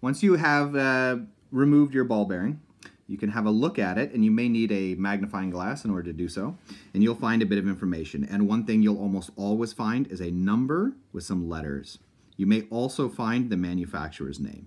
Once you have removed your ball bearing, you can have a look at it, and you may need a magnifying glass in order to do so, and you'll find a bit of information. And one thing you'll almost always find is a number with some letters. You may also find the manufacturer's name.